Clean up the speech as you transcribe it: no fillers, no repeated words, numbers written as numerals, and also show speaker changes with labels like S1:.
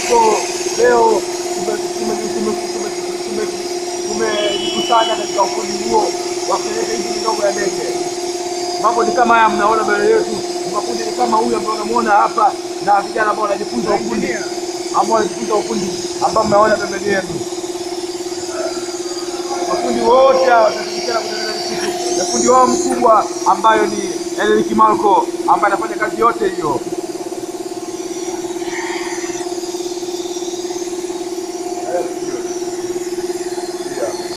S1: So leo tumejikusanya katika ufundi huo wa kuleta hizi midogo ya ndege. Mambo ni kama haya mnaona mbele yetu, makundi ni kama huyu ambao unamuona hapa, na vijana ambao wanajifunza ufundi ambao mnaona pembeni yetu. Makundi wote watashirikiana kutengeneza kitu, na kundi wao mkubwa ambayo ni Malko ambaye anafanya kazi yote hiyo.